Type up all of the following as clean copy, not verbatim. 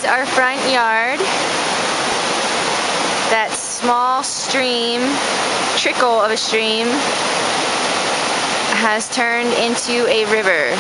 is our front yard. That small stream, trickle of a stream, has turned into a river.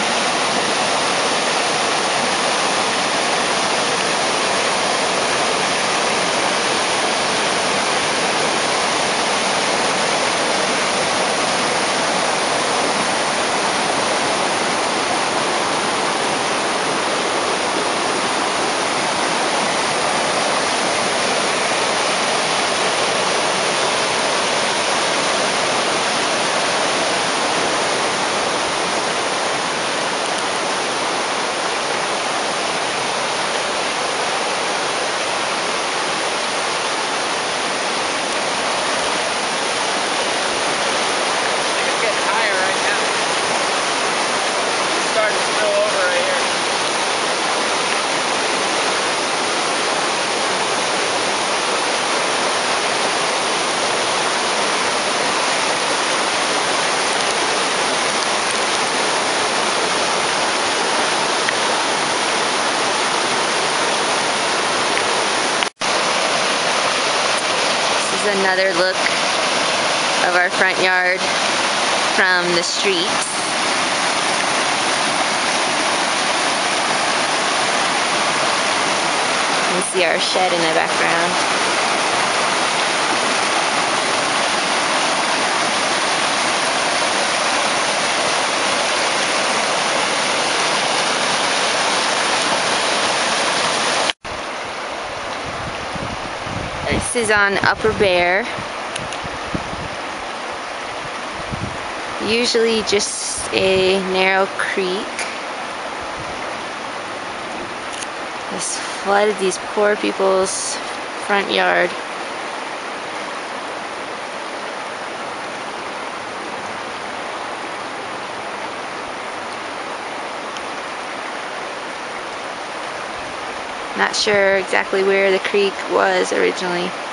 This is another look of our front yard from the street. You can see our shed in the background. This is on Upper Bear. Usually just a narrow creek. This flooded these poor people's front yard. Not sure exactly where the creek was originally.